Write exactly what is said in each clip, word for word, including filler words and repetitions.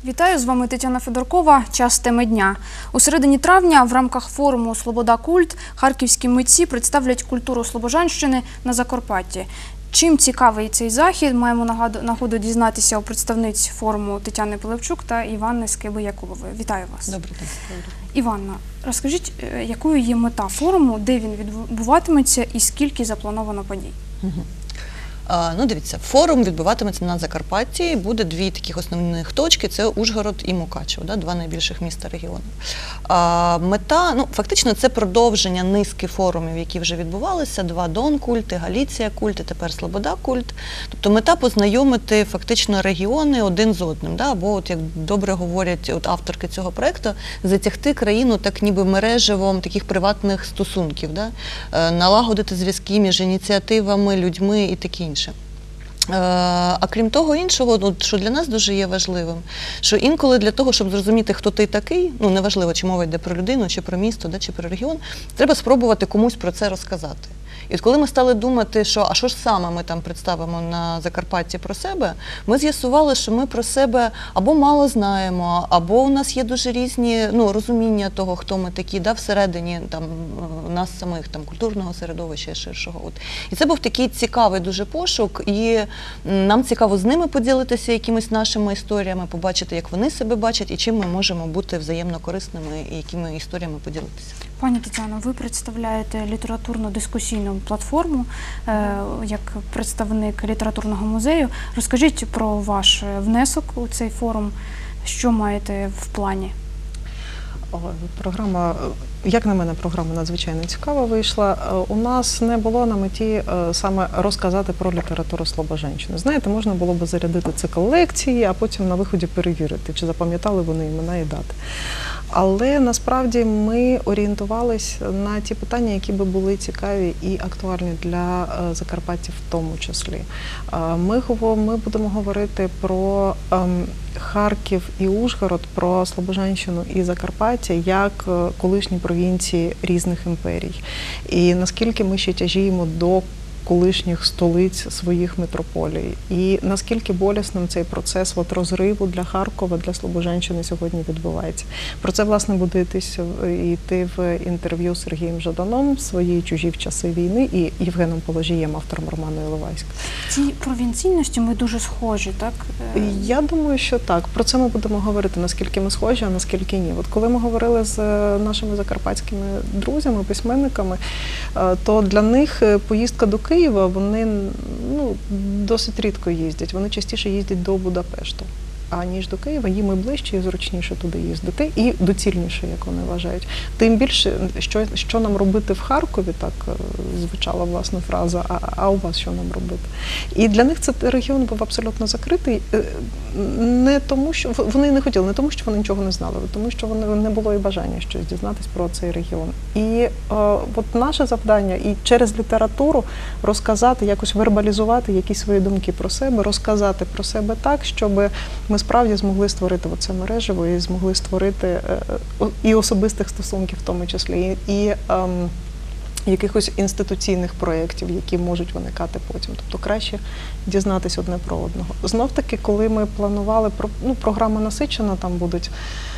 Вітаю, з вами Тетяна Федоркова. Час теми дня. У середині травня в рамках форуму «Слобода Культ» харківські митці представлять культуру Слобожанщини на Закарпатті. Чим цікавий цей захід, маємо нагоду дізнатися у представниць форуму Тетяни Пилипчук та Іванни Скиби-Якубової. Вітаю вас. Добрий день. Іванна, розкажіть, якою є мета форуму, де він відбуватиметься і скільки заплановано подій? Угу. А, ну, дивіться, форум відбуватиметься на Закарпатті, буде дві таких основних точки – це Ужгород і Мукачево, да, два найбільших міста регіону. А, мета, ну, фактично, це продовження низки форумів, які вже відбувалися, два Дон-культи, Галіція культ і тепер Слобода культ. Тобто мета познайомити фактично регіони один з одним, да, або, от, як добре говорять от, авторки цього проєкту, затягти країну так ніби мережевом таких приватних стосунків, да, налагодити зв'язки між ініціативами, людьми і таке інше. А крім того іншого, що для нас дуже є важливим, що інколи для того, щоб зрозуміти, хто ти такий, ну неважливо, чи мова йде про людину, чи про місто, чи про регіон, треба спробувати комусь про це розказати. І от коли ми стали думати, що а що ж саме ми там представимо на Закарпатті про себе, ми з'ясували, що ми про себе або мало знаємо, або у нас є дуже різні ну, розуміння того, хто ми такі, да, всередині там, нас самих, там, культурного середовища і ширшого. От. І це був такий цікавий дуже пошук, і нам цікаво з ними поділитися якимись нашими історіями, побачити, як вони себе бачать, і чим ми можемо бути взаємно корисними, і якими історіями поділитися. Пані Тетяно, ви представляєте літературно-дискусійну платформу як представник літературного музею. Розкажіть про ваш внесок у цей форум, що маєте в плані? Програма, як на мене, програма надзвичайно цікава вийшла. У нас не було на меті саме розказати про літературу Слобожанщини. Знаєте, можна було б зарядити цикл лекції, а потім на виході перевірити, чи запам'ятали вони імена і дати. Але насправді ми орієнтувалися на ті питання, які би були цікаві і актуальні для Закарпаття в тому числі. Ми, ми будемо говорити про Харків і Ужгород, про Слобожанщину і Закарпаття як колишні провінції різних імперій. І наскільки ми ще тяжіємо до колишніх столиць своїх метрополій. І наскільки болісним цей процес от, розриву для Харкова, для Слобожанщини сьогодні відбувається. Про це, власне, буде йтись, йти в інтерв'ю з Сергієм Жаданом «Свої чужі в часи війни» і Євгеном Положієм, автором роману «Іловайськ». Ці провінційності ми дуже схожі, так? Я думаю, що так. Про це ми будемо говорити, наскільки ми схожі, а наскільки ні. От коли ми говорили з нашими закарпатськими друзями, письменниками, то для них поїздка до Києва Києва, вони ну, досить рідко їздять, вони частіше їздять до Будапешту, аніж до Києва, їм і ближче і зручніше туди їздити, і доцільніше, як вони вважають. Тим більше, що, що нам робити в Харкові, так звучала власна фраза, а, а у вас що нам робити? І для них цей регіон був абсолютно закритий, не тому, що вони не хотіли, не тому, що вони нічого не знали, а тому, що вони не було і бажання щось дізнатись про цей регіон. І о, от наше завдання і через літературу розказати, якось вербалізувати якісь свої думки про себе, розказати про себе так, щоб ми справді змогли створити оце мережево і змогли створити е, і особистих стосунків в тому числі, і, і е, якихось інституційних проєктів, які можуть виникати потім. Тобто краще дізнатися одне про одного. Знов-таки, коли ми планували, ну, програма насичена, там будуть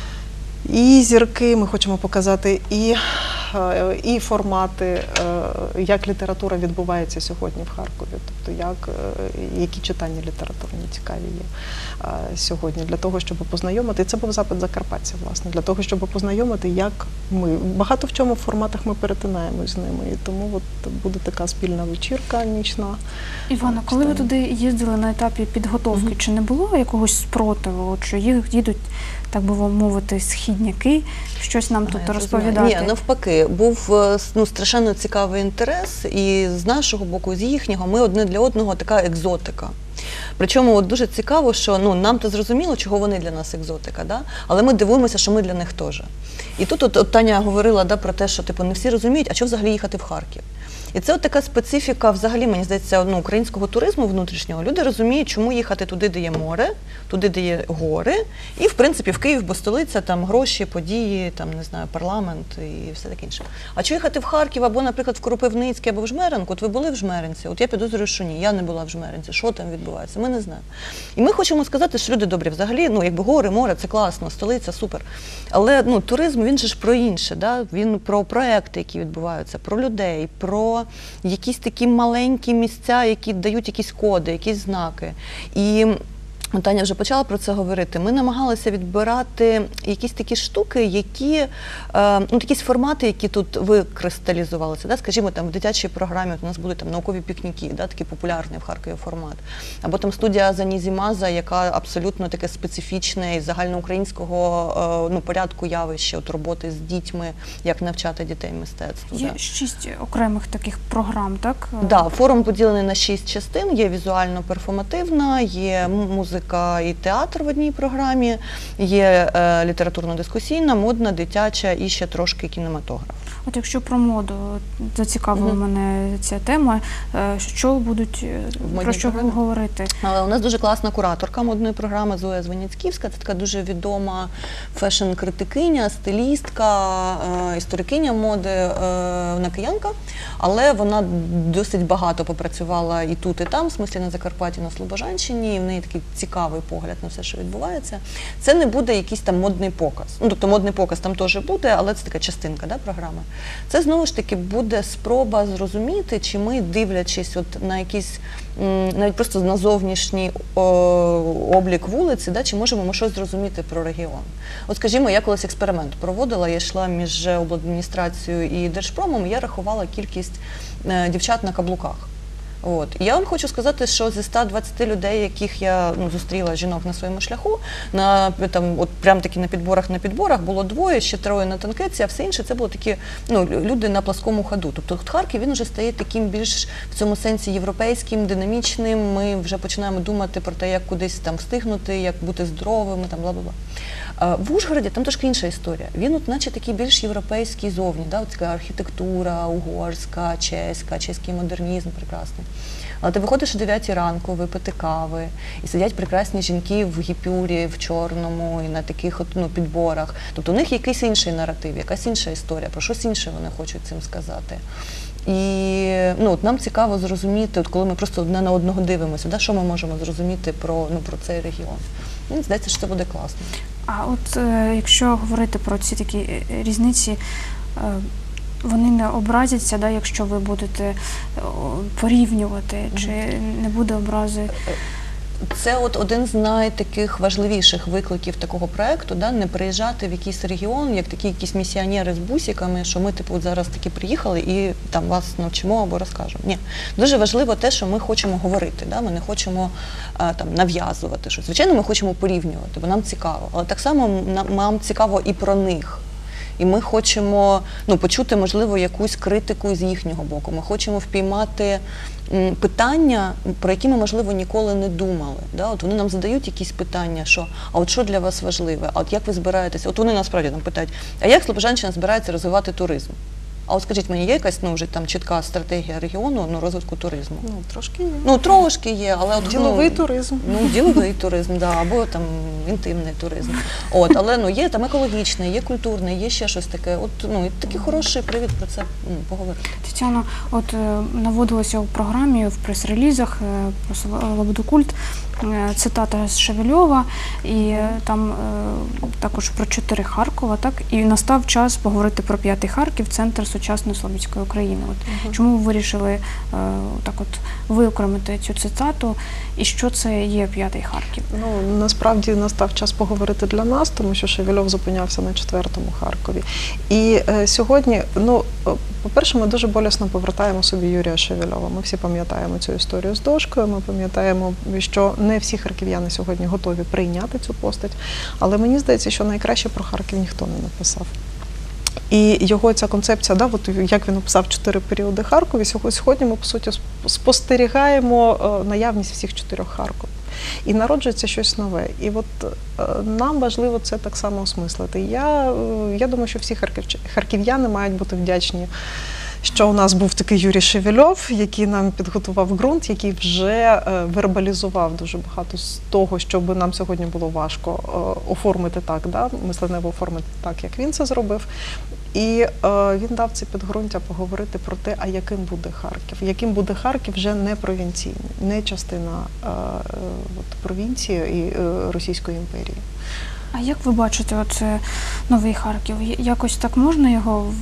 і зірки, ми хочемо показати, і, і формати, як література відбувається сьогодні в Харкові, тобто як, які читання літературні цікаві є сьогодні, для того, щоб познайомити, і це був запит закарпатців, власне, для того, щоб познайомити, як ми, багато в чому в форматах ми перетинаємось з ними, і тому от буде така спільна вечірка нічна. Івана, коли ви туди їздили на етапі підготовки, mm-hmm. чи не було якогось спротиву, що їдуть, так би мовити, східняки, щось нам а, тут розповідати? Ні, навпаки, був ну, страшенно цікавий інтерес, і з нашого боку, з їхнього, ми одне для одного така екзотика. Причому от дуже цікаво, що ну, нам-то зрозуміло, чого вони для нас екзотика, да? Але ми дивуємося, що ми для них теж. І тут от, от Таня говорила да, про те, що типу, не всі розуміють, а що взагалі їхати в Харків. І це от така специфіка, взагалі, мені здається, ну, українського туризму внутрішнього. Люди розуміють, чому їхати туди, де є море, туди, де є гори, і, в принципі, в Київ, бо столиця, там гроші, події, там, не знаю, парламент і все таке інше. А чи їхати в Харків або, наприклад, в Кропивницький або в Жмеринку? От ви були в Жмеринці? От я підозрюю, що ні, я не була в Жмеринці. Що там відбувається? Ми не знаємо. І ми хочемо сказати, що люди добрі, взагалі, ну, якби гори, море, це класно, столиця, супер. Але, ну, туризм, він же ж про інше, да? Він про проекти, які відбуваються, про людей, про якісь такі маленькі місця, які дають якісь коди, якісь знаки. І Таня вже почала про це говорити. Ми намагалися відбирати якісь такі штуки, які, е, ну, якісь формати, які тут викристалізувалися. Да? Скажімо, там в дитячій програмі у нас будуть там наукові пікніки, да? Такий популярний в Харкові формат. Або там студія Занізі-Маза, яка абсолютно таке специфічне із загальноукраїнського е, ну, порядку явище, от роботи з дітьми, як навчати дітей мистецтву. Є да. шість окремих таких програм, так? Да, форум поділений на шість частин. Є візуально-перформативна, є музика і театр в одній програмі, є е, літературно-дискусійна, модна, дитяча і ще трошки кінематограф. От якщо про моду зацікавила Мгм. мене ця тема, е, що будуть, е, модній про що програмі? говорити? Але у нас дуже класна кураторка модної програми Зоя Звеніцьківська. Це така дуже відома фешн-критикиня, стилістка, е, історикиня моди, е, вона киянка. Але вона досить багато попрацювала і тут, і там, в смислі на Закарпатті, на Слобожанщині, і в неї такий цікавий погляд на все, що відбувається. Це не буде якийсь там модний показ. Ну, тобто модний показ там теж буде, але це така частинка, да, програми. Це, знову ж таки, буде спроба зрозуміти, чи ми, дивлячись от на якісь, м, навіть просто на зовнішній о, облік вулиці, да, чи можемо ми щось зрозуміти про регіон. От, скажімо, я колись експеримент проводила, я йшла між обладміністрацією і Держпромом, і я рахувала кількість е, дівчат на каблуках. От. І я вам хочу сказати, що зі ста двадцяти людей, яких я ну, зустріла жінок на своєму шляху, на, там, от, прям таки на підборах на підборах було двоє, ще троє на танкетці, а все інше це були такі ну, люди на пласкому ходу. Тобто Харків, він вже стає таким більш в цьому сенсі європейським, динамічним, ми вже починаємо думати про те, як кудись там встигнути, як бути здоровими, там, бла-бла-бла. В Ужгороді там трошки інша історія. Він от наче такий більш європейський зовні, да? От така архітектура угорська, чеська, чеський модернізм прекрасний. Але ти виходиш о дев'ятій ранку випити кави, і сидять прекрасні жінки в гіпюрі, в чорному, і на таких от, ну, підборах. Тобто у них якийсь інший наратив, якась інша історія, про щось інше вони хочуть цим сказати. І ну, от нам цікаво зрозуміти, от коли ми просто одне на одного дивимося, да, що ми можемо зрозуміти про, ну, про цей регіон. Мені здається, що це буде класно. А от е, якщо говорити про ці такі е, різниці, е, вони не образяться, да, якщо ви будете е, порівнювати, чи не буде образи? Це от один з найтаких важливіших викликів такого проєкту, да, не приїжджати в якийсь регіон, як такі якісь місіонери з бусиками, що ми типу зараз таки приїхали і там вас навчимо або розкажемо. Ні, дуже важливо те, що ми хочемо говорити, да, ми не хочемо а, там нав'язувати щось. Звичайно, ми хочемо порівнювати, бо нам цікаво, але так само нам, нам цікаво і про них. І ми хочемо ну, почути, можливо, якусь критику з їхнього боку. Ми хочемо впіймати м, питання, про які ми, можливо, ніколи не думали. Да? От вони нам задають якісь питання, що, а от що для вас важливе, а от як ви збираєтеся? От вони насправді нам питають, а як Слобожанщина збирається розвивати туризм? А от скажіть мені, є якась ну, вже там чітка стратегія регіону ну, розвитку туризму? Ну, трошки є. Ну, трошки є, але от, Діловий ну, туризм. Ну, діловий туризм, да, або там інтимний туризм. От, але ну, є там екологічний, є культурний, є ще щось таке. От, ну, і такий хороший привід про це ну, поговорити. Тетяно, от е, наводилося у програмі, в прес-релізах е, про Слободу Культ е, цитата з Шевельова, і е, там е, також про чотири Харкова, так? І настав час поговорити про п'ятий Харків, центр сучасної Слобідської України. От, Мгм. чому ви вирішили е, так от виокремити цю цитату, і що це є п'ятий Харків? Ну, насправді настав час поговорити для нас, тому що Шевельов зупинявся на четвертому Харкові. І е, сьогодні, ну, е, по-перше, ми дуже болісно повертаємо собі Юрія Шевельова. Ми всі пам'ятаємо цю історію з дошкою, ми пам'ятаємо, що не всі харків'яни сьогодні готові прийняти цю постать, але мені здається, що найкраще про Харків ніхто не написав. І його ця концепція, да, от як він описав чотири періоди Харкові, сьогодні ми, по суті, спостерігаємо наявність всіх чотирьох Харковів. І народжується щось нове. І от е, нам важливо це так само осмислити. Я, я думаю, що всі харків, харків'яни мають бути вдячні що у нас був такий Юрій Шевельов, який нам підготував ґрунт, який вже е, вербалізував дуже багато з того, щоб нам сьогодні було важко е, оформити так, да, мисленево оформити так, як він це зробив. І е, він дав це підґрунтя поговорити про те, а яким буде Харків. Яким буде Харків вже не провінційний, не частина е, е, от, провінції і е, Російської імперії. А як ви бачите от, е, новий Харків? Я- Якось так можна його в-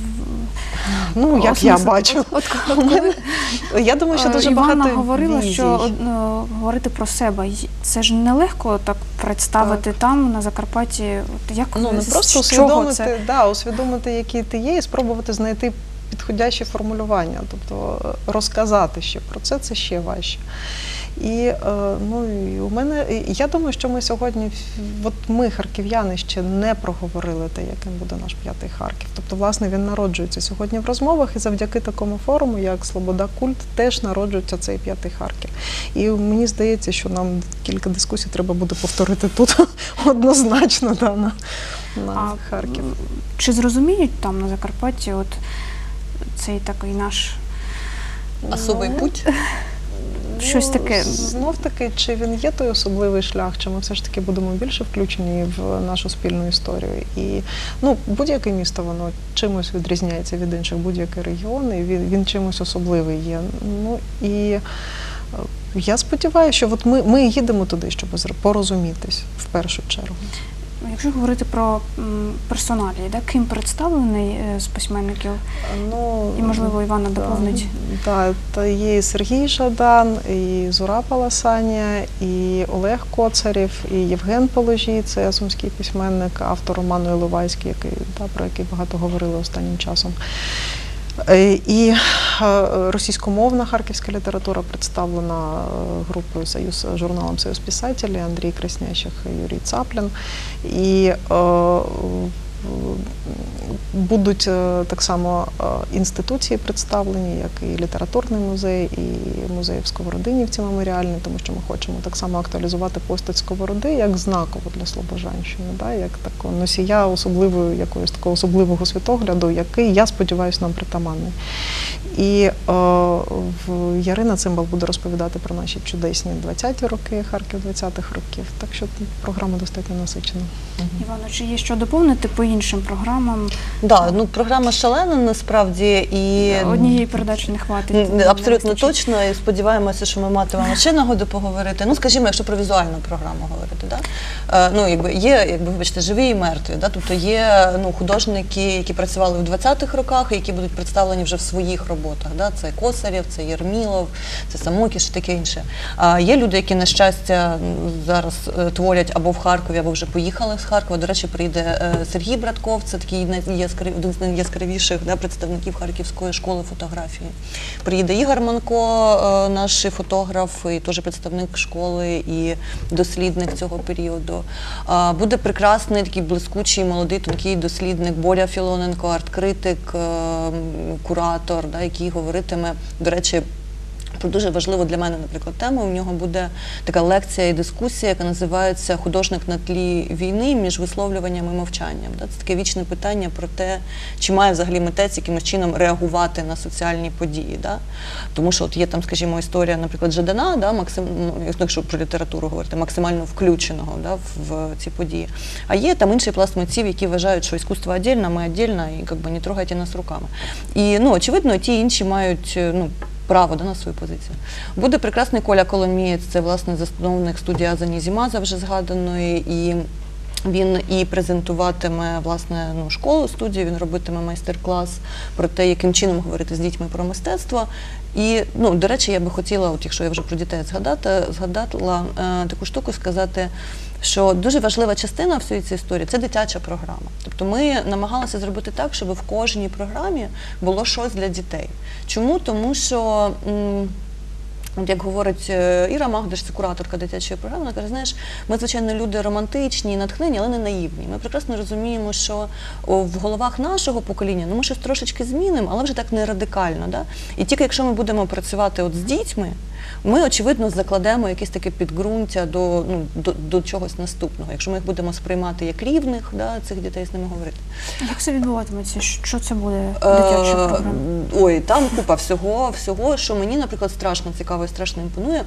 Ну, як я осмислити? бачу. От, от, коли Я думаю, що е, дуже Іванна багато говорила, візій. що от, ну, говорити про себе, й- це ж нелегко так представити там, на Закарпатті. От, як, Ну, не з просто чого це? усвідомити, да, усвідомити, який ти є, і спробувати знайти підходящі формулювання, тобто е, розказати ще про це, це ще важче. І, е, ну, і у мене, і я думаю, що ми сьогодні, в- от ми, харків'яни, ще не проговорили те, яким буде наш п'ятий Харків. Тобто, власне, він народжується сьогодні в розмовах, і завдяки такому форуму, як Слобода Культ, теж народжується цей п'ятий Харків. І мені здається, що нам кілька дискусій треба буде повторити тут однозначно, да, на, на А, Харків. м, Чи зрозуміють там на Закарпатті от цей такий наш Особий Ну, путь. щось таке? Знов таки, чи він є той особливий шлях, чи ми все ж таки будемо більше включені в нашу спільну історію. І ну, будь-яке місто, воно чимось відрізняється від інших, будь-який регіон, і він, він чимось особливий є. Ну і е, я сподіваюся, що от ми, ми їдемо туди, щоб зр- порозумітись в першу чергу. Якщо говорити про м, персоналії, да, ким представлений е, з письменників, Ну, і, можливо, Іванна да, доповнить. Да, та є і Сергій Жадан, і Зура Паласаня, і Олег Коцарєв, і Євген Положій, це сумський письменник, автор роману Іловайський, який, да, про який багато говорили останнім часом. Е, І е, російськомовна харківська література представлена е, групою Союз, журналом «Союз писателей», Андрій Краснящих, Юрій Цаплін. І е, будуть е, так само е, інституції представлені, як і літературний музей, і музей в Сковородинівці меморіальний, тому що ми хочемо так само актуалізувати постать Сковороди як знакову для Слобожанщини, да, як такого носія особливої, якогось такого особливого світогляду, який, я сподіваюся, нам притаманний. І е, в Ярина Цимбал буде розповідати про наші чудесні двадцяті роки, Харків двадцятих років, так що програма достатньо насичена. Івано, чи є що доповнити по іншим програмам? Да, ну, програма шалена насправді, і Однієї передачі не хватить. Н- не абсолютно вистачить. точно, і сподіваємося, що ми матимемо ще нагоду поговорити. Ну, скажімо, якщо про візуальну програму говорити, да? Е, ну, якби є, якби, вибачте, живі і мертві, да? Тобто є, ну, художники, які працювали в двадцятих роках, і які будуть представлені вже в своїх роботах, да? Це Косарєв, це Єрмілов, це Самокіш і таке інше. А є люди, які, на щастя, зараз е, творять або в Харкові, або вже поїхали з Харкова. До речі, приїде е, Сергій Братков, це такий найяскраві- один з найяскравіших, да, представників Харківської школи фотографії. Приїде Ігор Манко, е, наш фотограф, і теж представник школи і дослідник цього періоду. А, буде прекрасний такий блискучий, молодий, тонкий дослідник Боря Філоненко, арт-критик, е, куратор, да, який говоритиме, до речі, про дуже важливу для мене, наприклад, тему. У нього буде така лекція і дискусія, яка називається «Художник на тлі війни між висловлюванням і мовчанням». Це таке вічне питання про те, чи має взагалі митець якимось чином реагувати на соціальні події. Да? Тому що от є там, скажімо, історія, наприклад, Жадана, да, максим, ну, якщо про літературу говорити, максимально включеного, да, в ці події. А є там інший пласт митців, які вважають, що іскусство віддільно, ми віддільно, і как би, не трогайте нас руками. І, ну, очевидно, ті інші мають, ну, право, да, на свою позицію. Буде прекрасний Коля Коломієць, це, власне, засновник студії Азані Зімаза, вже згаданої, і він і презентуватиме, власне, ну, школу, студію, він робитиме майстер-клас про те, яким чином говорити з дітьми про мистецтво. І, ну, до речі, я би хотіла, от якщо я вже про дітей згадати, згадала е, таку штуку сказати, що дуже важлива частина всієї цієї історії – це дитяча програма. Тобто ми намагалися зробити так, щоб в кожній програмі було щось для дітей. Чому? Тому що, м, от як говорить Іра Магдаш, це кураторка дитячої програми, вона каже, знаєш, ми, звичайно, люди романтичні, натхнені, але не наївні. Ми прекрасно розуміємо, що в головах нашого покоління, ну, ми щось трошечки змінимо, але вже так не радикально. Да? І тільки якщо ми будемо працювати от з дітьми, ми, очевидно, закладемо якесь таке підґрунтя до, ну, до, до чогось наступного. Якщо ми їх будемо сприймати як рівних, да, цих дітей з ними говорити. Як це відбуватиметься? Що це буде дитяча програма? Ой, там купа всього, всього, що мені, наприклад, страшно цікаво і страшно імпонує.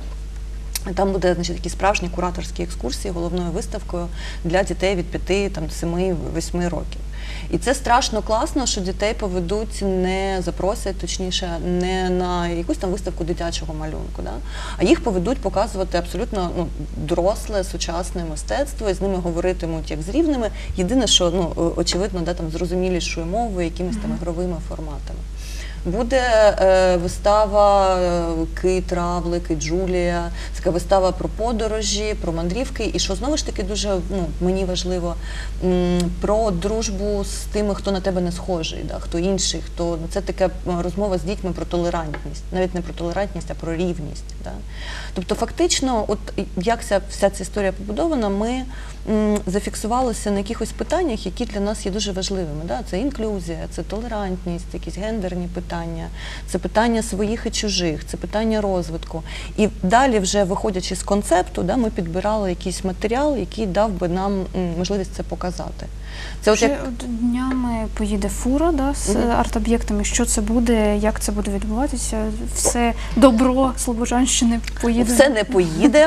Там буде, значить, такі справжні кураторські екскурсії головною виставкою для дітей від п'яти, там, семи-восьми років. І це страшно класно, що дітей поведуть, не запросять, точніше, не на якусь там виставку дитячого малюнку, да? А їх поведуть показувати абсолютно, ну, доросле, сучасне мистецтво, і з ними говоритимуть як з рівними. Єдине, що, ну, очевидно, да, там, зрозумілішою мовою, якимись там ігровими форматами. Буде е, вистава е, Кит, Равлик і Джулія, це така вистава про подорожі, про мандрівки, і що знову ж таки дуже, ну, мені важливо, м, про дружбу з тими, хто на тебе не схожий, да, хто інший, хто, ну, це така розмова з дітьми про толерантність, навіть не про толерантність, а про рівність. Да. Тобто фактично, от як ця, вся ця історія побудована, ми м, зафіксувалися на якихось питаннях, які для нас є дуже важливими. Да. Це інклюзія, це толерантність, якісь гендерні питання, це питання своїх і чужих, це питання розвитку. І далі, вже виходячи з концепту, да, ми підбирали якийсь матеріал, який дав би нам м, можливість це показати. Це Вже от як... от днями поїде фура, да, з Мгм. арт-об'єктами. Що це буде, як це буде відбуватися? Все добро Слобожанщини поїде? Все не поїде.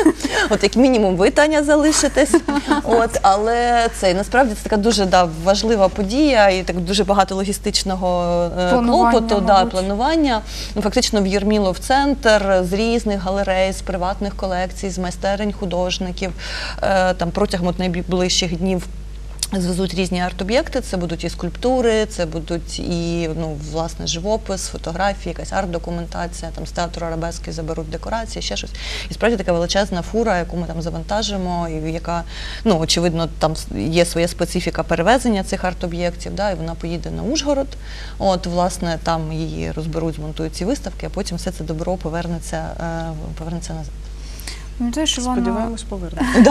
От як мінімум ви, Таня, залишитесь. От, але це насправді це така дуже, да, важлива подія і так дуже багато логістичного е, Планування, клопоту, да, мабуть. планування. Ну, фактично в Єрмілов центр з різних галерей, з приватних колекцій, з майстерень художників. Е, там протягом от найближчих днів звезуть різні арт-об'єкти, це будуть і скульптури, це будуть і, ну, власне, живопис, фотографії, якась арт-документація, там з театру арабески заберуть декорації, ще щось. І справді така величезна фура, яку ми там завантажимо, і яка, ну, очевидно, там є своя специфіка перевезення цих арт-об'єктів, да, і вона поїде на Ужгород. От, власне, там її розберуть, змонтують ці виставки, а потім все це добро повернеться, е, повернеться назад. Пам'ятаєш, Івано, Сподіваємось, повернемо.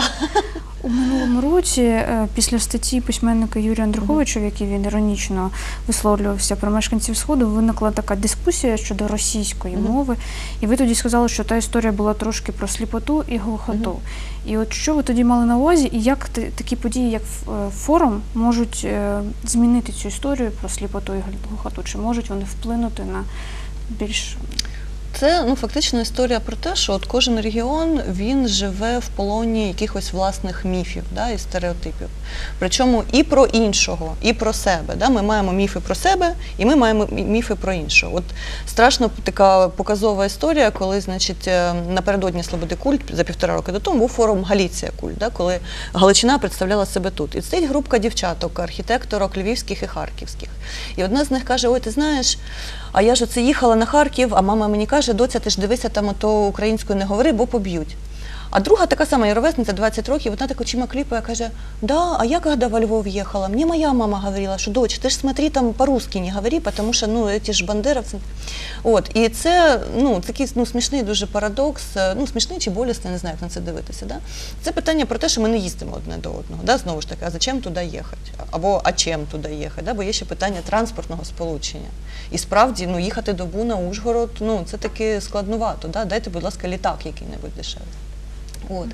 у минулому році е, після статті письменника Юрія Андруховича, в якій він іронічно висловлювався про мешканців Сходу, виникла така дискусія щодо російської Мгм. мови. І ви тоді сказали, що та історія була трошки про сліпоту і глухоту. Мгм. І от що ви тоді мали на увазі, і як ти- такі події, як ф- е, форум, можуть е, змінити цю історію про сліпоту і глухоту? Чи можуть вони вплинути на більш... Це, ну, фактично історія про те, що от кожен регіон, він живе в полоні якихось власних міфів, да, і стереотипів. Причому і про іншого, і про себе. Да. Ми маємо міфи про себе, і ми маємо мі- міфи про іншого. От страшно така показова історія, коли, значить, е, напередодні Слободи Культ, за півтора роки до тому, був форум Галіція Культ, да, коли Галичина представляла себе тут. І стоїть групка дівчаток, архітекторок львівських і харківських. І одна з них каже: ой, ти знаєш, а я ж оце їхала на Харків, а мама мені каже: доця, ти ж дивися, там ото українською не говори, бо поб'ють. А друга така сама її ровесниця, двадцять років, вона так очима кліпає, каже: да, а я когда во Львов ехала, мне моя мама говорила, що дочь, ти ж смотри, там по-русски не говори, потому що, ну, ці ж бандеровці. От, і це, ну, такий, ну, смішний дуже парадокс, ну, смішний чи болісний, не знаю, як на це дивитися. Да? Це питання про те, що ми не їздимо одне до одного. Да? Знову ж таки, а зачем туди їхати? Або а чим туди їхати? Да? Бо є ще питання транспортного сполучення. І справді, ну, їхати добу на Ужгород, ну, це таки складнувато. Да? Дайте, будь ласка, літак який-небудь дешевий. От.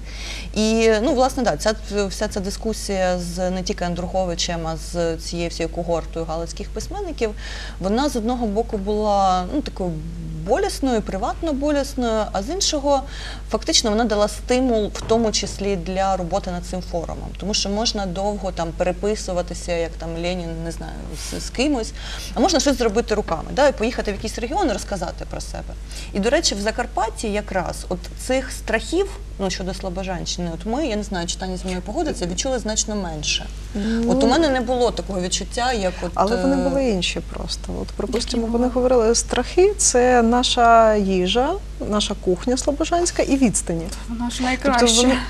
І, ну, власне, да, ця, вся ця дискусія з не тільки Андруховичем, а з цією всією когортою галицьких письменників, вона з одного боку була, ну, такою болісною, приватно болісною, а з іншого, фактично, вона дала стимул, в тому числі для роботи над цим форумом. Тому що можна довго там переписуватися, як там Ленін, не знаю, з, з кимось, а можна щось зробити руками, да, і поїхати в якийсь регіон і розказати про себе. І, до речі, в Закарпатті якраз от цих страхів, ну, щодо Слобожанщини, от ми, я не знаю, чи Таня зі мною погодиться, відчули значно менше. Ну, От у мене не було такого відчуття, як от... Але вони е, були інші просто. От, припустимо, Які вони були? говорили, страхи – це наша їжа, наша кухня слобожанська і відстані. Вона ж Тобто найкраща. вони...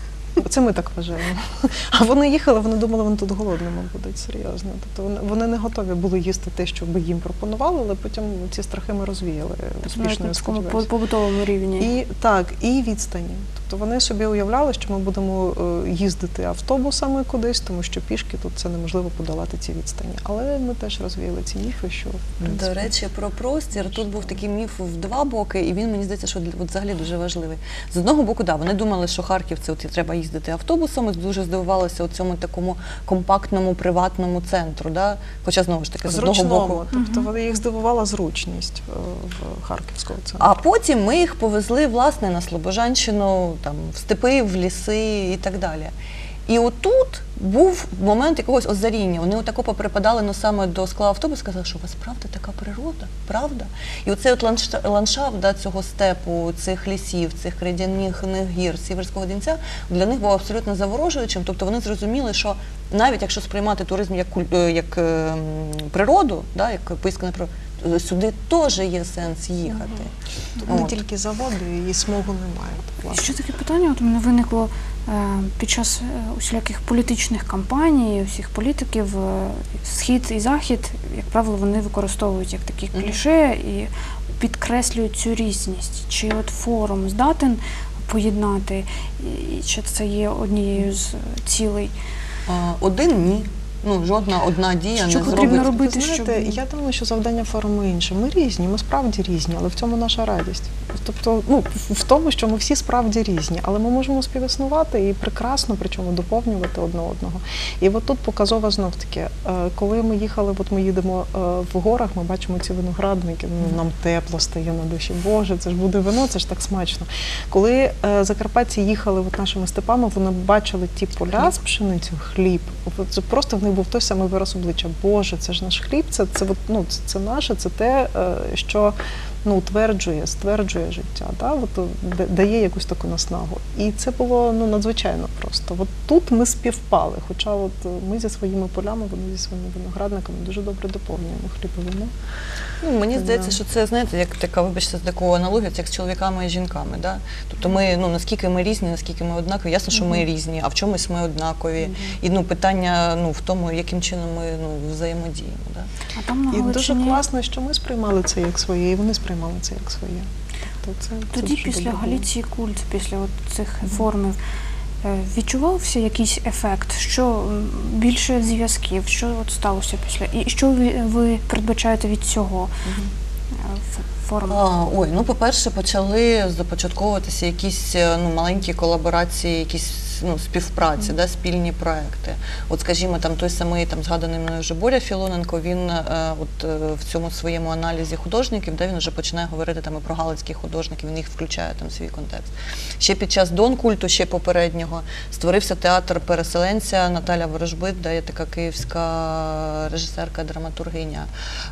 Це ми так вважаємо. А вони їхали, вони думали, вони тут голодними будуть, серйозно. Тобто вони, вони не готові були їсти те, що би їм пропонували, але потім ці страхи ми розвіяли Навіть успішно, на я такому сподіваюся. побутовому рівні. І так, і відстані. Тобто вони собі уявляли, що ми будемо е, їздити автобусами кудись, тому що пішки тут це неможливо подолати ці відстані. Але ми теж розвіяли ці міфи, що в принципі, До речі, про простір. Тут був такий міф в два боки, і він, мені здається, що от взагалі дуже важливий. З одного боку, да, вони думали, що Харків це от треба їздити автобусом, і дуже здивувалися у цьому такому компактному приватному центру. Да? Хоча, знову ж таки, з одного боку. зручному. Тобто вони їх здивувала зручність е, в Харківського центру. А потім ми їх повезли, власне, на Слобожанщину, там, в степи, в ліси і так далі. І отут був момент якогось озаріння. Вони отако поприпадали носами до скла автобусу, сказали, що у вас правда така природа, правда? І оцей от ландшафт, ландшафт да, цього степу, цих лісів, цих крейдяних гір, Сіверського Дінця, для них був абсолютно заворожуючим. Тобто вони зрозуміли, що навіть якщо сприймати туризм як, куль- як е, природу, да, як поїздка на природу, сюди теж є сенс їхати. Не От. тільки заводи, і смогу немає. І власне. ще таке питання от у мене виникло е, під час е, усіляких політичних кампаній, усіх політиків, е, Схід і Захід, як правило, вони використовують як такі Мгм. кліше і підкреслюють цю різність. Чи от форум здатен поєднати, і чи це є однією з цілей? А, Один ні. Ну, жодна одна дія Що не потрібно зробить. робити? Ви знаєте, щоб- я думаю, що завдання форуму інше. Ми різні, ми справді різні, але в цьому наша радість. Тобто, ну, в тому, що ми всі справді різні, але ми можемо співіснувати і прекрасно, причому доповнювати одне одного. І от тут показова знов таки, е, коли ми їхали, от ми їдемо е, в горах, ми бачимо ці виноградники, ну, нам тепло стає на душі. Боже, це ж буде вино, це ж так смачно. Коли е, закарпатці їхали от нашими степами, вони бачили ті поля з пшеницею, хліб. От це просто в них був той самий вираз обличчя. Боже, це ж наш хліб, це, це, от, ну, це, це наше, це те, е, що ну, утверджує, стверджує життя, да? От, да- дає якусь таку наснагу. І це було ну, надзвичайно просто. От тут ми співпали, хоча от ми зі своїми полями, вони зі своїми виноградниками дуже добре доповнюємо хліб і вино. Ну, мені Да. здається, що це, знаєте, як така, вибачте, за таку аналогію, це як з чоловіками і жінками. Да? Тобто ми, ну, наскільки ми різні, наскільки ми однакові, ясно, що ми різні, а в чомусь ми однакові. І ну, питання ну, в тому, яким чином ми ну, взаємодіємо. Да? А там на І дуже Галичині класно, що ми сприймали це як своє, і вони сприймали це як своє. Тобто це, це тоді дуже після добре було. Галіції культ, після от цих форумів, е, відчувався якийсь ефект? Що м, більше зв'язків? Що от сталося після? І що ви, ви передбачаєте від цього е, ф- форуму? А, ой, ну, по-перше, почали започатковуватися якісь е, ну, маленькі колаборації, якісь ну, співпраці, да, спільні проекти. От, скажімо, там той самий там згаданий мною вже Боря Філоненко, він е, от е, в цьому своєму аналізі художників, да, він вже починає говорити там і про галицьких художників, він їх включає там в свій контекст. Ще під час Дон-культу, ще попереднього, створився театр переселенця Наталя Ворожбит, да, є така київська режисерка, драматургиня.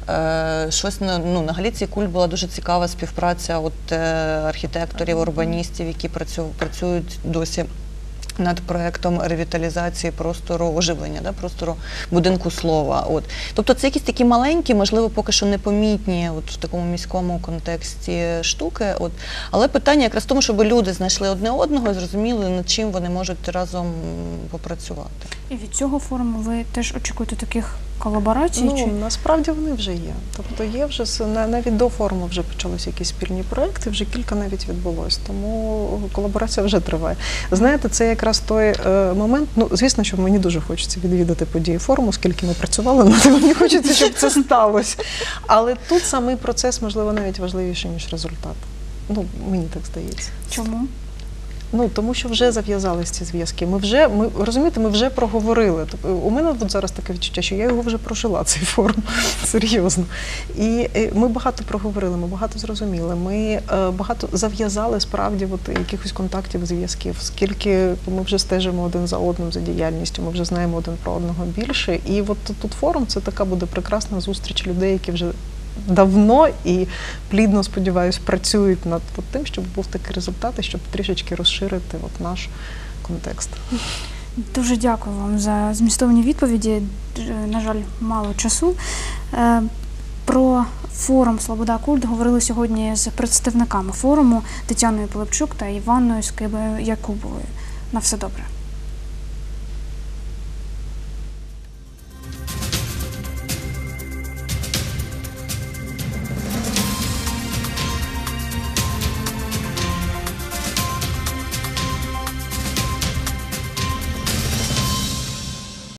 Е, щось на, ну, на Галіції культ була дуже цікава співпраця от, е, архітекторів, урбаністів, які працю, працюють досі над проектом ревіталізації простору оживлення, да, простору будинку слова. От. Тобто це якісь такі маленькі, можливо, поки що непомітні от, в такому міському контексті штуки. От. Але питання якраз в тому, щоб люди знайшли одне одного і зрозуміли, над чим вони можуть разом попрацювати. І від цього форуму ви теж очікуєте таких колаборацій? Ну, чи... насправді вони вже є. Тобто є вже, с- на- навіть до форуму вже почалися якісь спільні проекти, вже кілька навіть відбулось, тому колаборація вже триває. Знаєте, це якраз той е, момент, ну, звісно, що мені дуже хочеться відвідати події форуму, оскільки ми працювали над тим, мені хочеться, щоб це сталося. Але тут самий процес, можливо, навіть важливіший, ніж результат. Ну, мені так здається. Чому? Ну, тому що вже зав'язались ці зв'язки. Ми вже, ми, розумієте, ми вже проговорили. Тобто, у мене от зараз таке відчуття, що я його вже прожила, цей форум, серйозно. І е, ми багато проговорили, ми багато зрозуміли, ми е, багато зав'язали справді от, якихось контактів, зв'язків. Скільки ми вже стежимо один за одним за діяльністю, ми вже знаємо один про одного більше. І от тут форум – це така буде прекрасна зустріч людей, які вже давно і плідно, сподіваюся, працюють над от тим, щоб був такий результат, і щоб трішечки розширити от наш контекст. Дуже дякую вам за змістовні відповіді. Д- На жаль, мало часу. Е, Про форум «Слобода Культ» говорили сьогодні з представниками форуму Тетяною Пилипчук та Іванною Скибою-Якубовою. На все добре.